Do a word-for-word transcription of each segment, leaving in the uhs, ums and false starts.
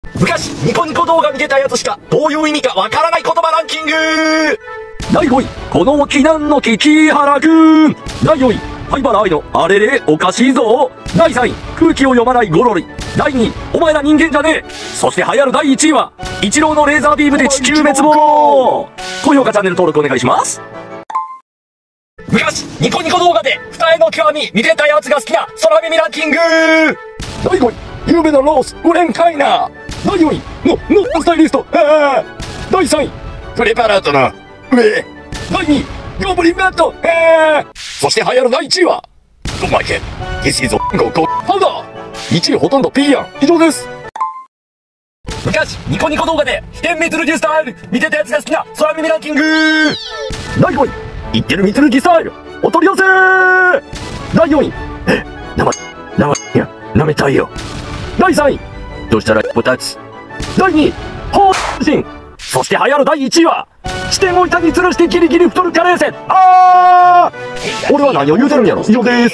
昔、ニコニコ動画見てたやつしか、どういう意味かわからない言葉ランキング。だいごい、この避難の危機原くん。だいよんい、灰原愛のあれれおかしいぞ。だいさんい、空気を読まないゴロリ。だいにい、お前ら人間じゃねえ。そして流行るだいいちいは、イチローのレーザービームで地球滅亡。高評価チャンネル登録お願いします。昔、ニコニコ動画で、二重の極み見てたやつが好きな空耳ランキング。だいごい、有名なロース、売れんかいな。だいよんい、の、の、スタイリスト、えー。だいさんい、プレパラートの、上。だいにい、ゴブリンバット、えー。そして流行るだいいちいは、お前け、ゲシーゾ、ゴゴ、パウダー。いちいほとんど P やん。以上です。昔、ニコニコ動画で、飛天メトルギスタイル、見てたやつが好きな空耳ランキング。だいごい、言ってるメトルギスタイル、お取り寄せー。だいよんい、え、生、生、いや、舐めたいよ。だいさんい、どうしたらポタツ。だいにい、ホーシン。そして流行るだいいちいは、視点を板に吊るしてギリギリ太るカレー線。あー！俺は何を言うてるんやろ。以上です。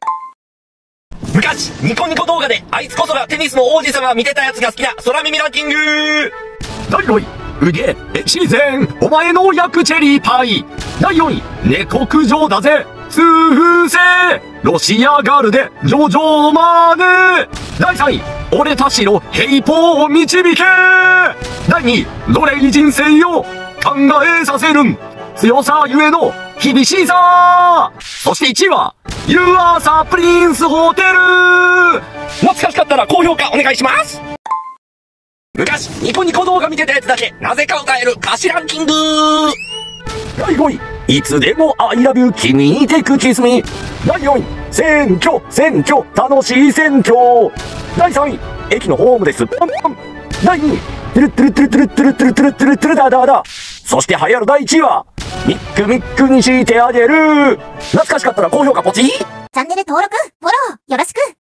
昔、ニコニコ動画で、あいつこそがテニスの王子様見てたやつが好きな空耳ランキング。だいごい、うげえ、シーゼン、お前の焼くチェリーパイ。だいよんい、猫苦情だぜ、痛風性、ロシアガルで、ジョジョマネー。だいさんい、俺たちの平方を導け。だいにい、奴隷人生を考えさせるん。強さゆえの厳しさ。そしていちいは、ユーアーサープリンスホテル。懐かしかったら高評価お願いします。昔、ニコニコ動画見てたやつだけ、なぜか歌える歌詞ランキング。だいごい、いつでも I love you 君にテクキスミ。だいよんい、選挙、選挙、楽しい選挙。だいさんい、駅のホームです。パンパン。だいにい、トゥルトゥルトゥルトゥルトゥルトゥルトゥルトゥルトゥルダダダ。そして流行るだいいちいは、ミックミックにしてあげる。懐かしかったら高評価ポチッ。 チャンネル登録、フォロー、よろしく。